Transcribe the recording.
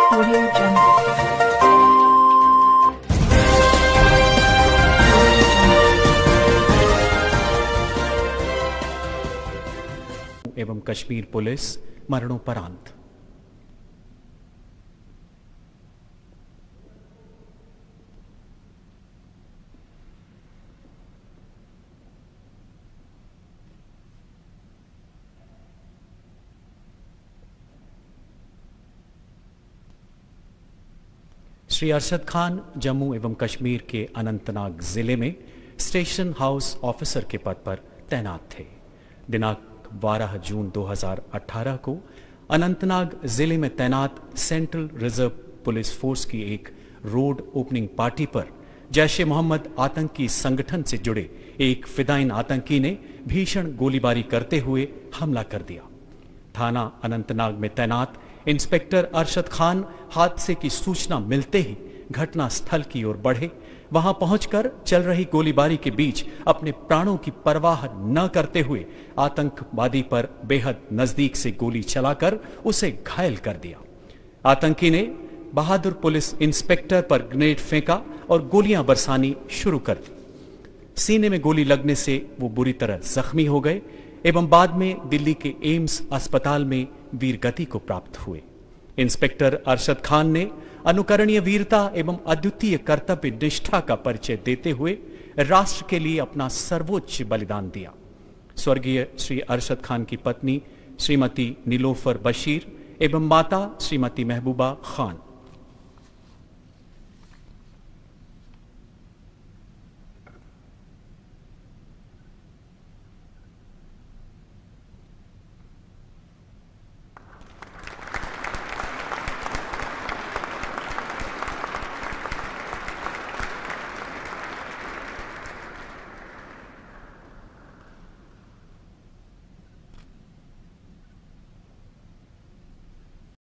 Audio Jungle. एवं Kashmir police मरणोपरांत। श्री अरशद खान जम्मू एवं कश्मीर के अनंतनाग जिले में स्टेशन हाउस ऑफिसर के पद पर तैनात थे। दिनांक 12 जून 2018 को अनंतनाग जिले में तैनात सेंट्रल रिजर्व पुलिस फोर्स की एक रोड ओपनिंग पार्टी पर जैश ए मोहम्मद आतंकी संगठन से जुड़े एक फिदाइन आतंकी ने भीषण गोलीबारी करते हुए हमला कर दिया। थाना अनंतनाग में तैनात इंस्पेक्टर अरशद खान हादसे की सूचना मिलते ही घटना स्थल की ओर बढ़े। वहां पहुंचकर चल रही गोलीबारी के बीच अपने प्राणों की परवाह न करते हुए आतंकवादी पर बेहद नजदीक से गोली चलाकर उसे घायल कर दिया। आतंकी ने बहादुर पुलिस इंस्पेक्टर पर ग्रेनेड फेंका और गोलियां बरसानी शुरू कर दी। सीने में गोली लगने से वो बुरी तरह जख्मी हो गए एवं बाद में दिल्ली के एम्स अस्पताल में वीरगति को प्राप्त हुए। इंस्पेक्टर अरशद खान ने अनुकरणीय वीरता एवं अद्वितीय कर्तव्य निष्ठा का परिचय देते हुए राष्ट्र के लिए अपना सर्वोच्च बलिदान दिया। स्वर्गीय श्री अरशद खान की पत्नी श्रीमती नीलोफर बशीर एवं माता श्रीमती महबूबा खान